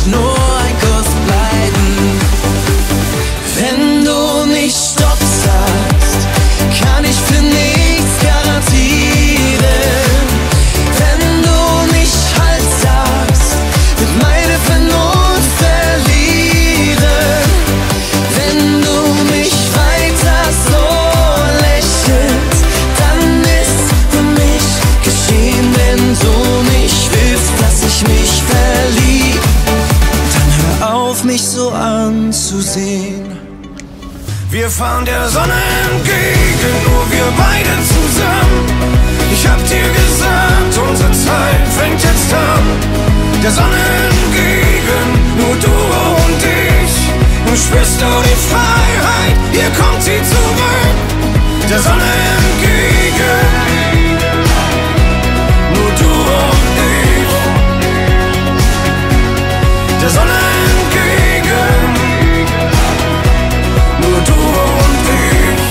nicht nur ein Kuss bleiben. Wenn du nicht Stopp sagst, kann ich für nichts garantieren. Wenn du nicht Halt sagst, wird meine Vernunft verlieren. Wenn du mich weiter so lächelst, dann ist für mich geschehen. Wenn du nicht willst, dass ich mich verlieb, dann hör auf, mich so anzusehen. Wir fahren der Sonne entgegen, nur wir beide zusammen. Ich hab dir gesagt, unsere Zeit fängt jetzt an. Der Sonne entgegen, nur du und ich. Und spürst du die Freiheit, hier kommt sie zurück. Der Sonne entgegen, nur du und ich. Der Sonne entgegen, nur du und ich.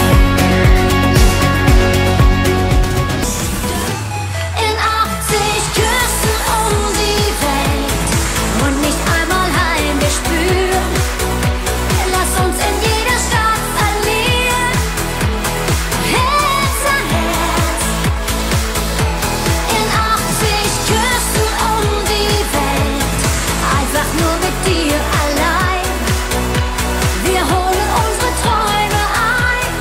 In 80 Küssen um die Welt und nicht einmal Heimweh spüren. Lass uns in jeder Stadt verlieren, Herz an Herz. In 80 Küssen um die Welt, einfach nur mit dir allein. Wir holen unsere Träume ein,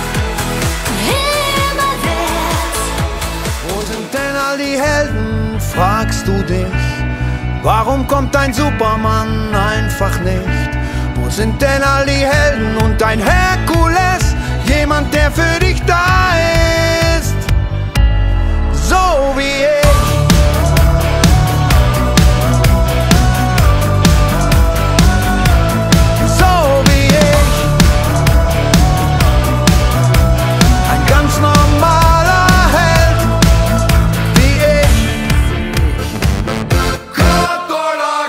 himmelwärts. Wo sind denn all die Helden, fragst du dich? Warum kommt ein Superman einfach nicht? Wo sind denn all die Helden und ein Herkules? Jemand, der für dich da ist, so wie ich. So wie ich. Ein ganz normaler Held, wie ich. Cordula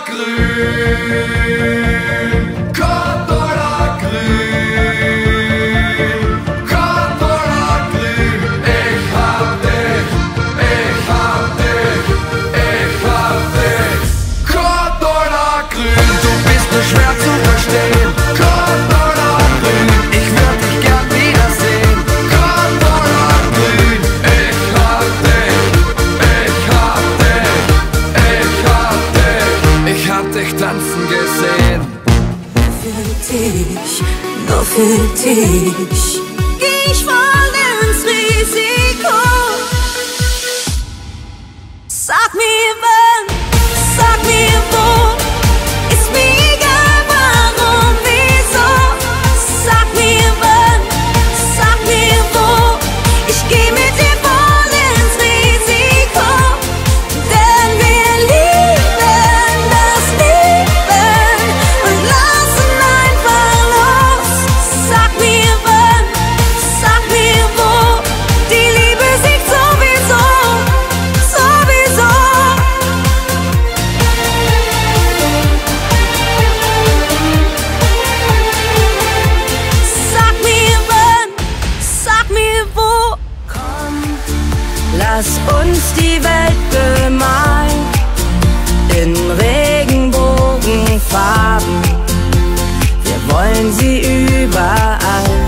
grün, Cordula grün, Cordula grün. Ich hab dich, ich hab dich, ich hab dich. Cordula grün, du bist nur schwer zu verstehen. Cordula grün, ich würd dich gern wiedersehen. Cordula grün, ich hab dich, ich hab dich, ich hab dich. Ich hab dich tanzen gesehen. Für dich, nur für dich. Ich fall ins Risiko. Sag mir wann, sag mir wo. Ist mir egal warum, wieso. Sag mir wann, sag mir wo. Ich geh mit dir voll ins Risiko. Denn wir lieben das Leben und lassen einfach los. Sag mir wann, sag mir wo. Die Liebe siegt sowieso, sowieso. Sag mir wann, sag mir wo. Komm, lass uns die Welt bemalen in Regenbogenfarben. Wir wollen sie überall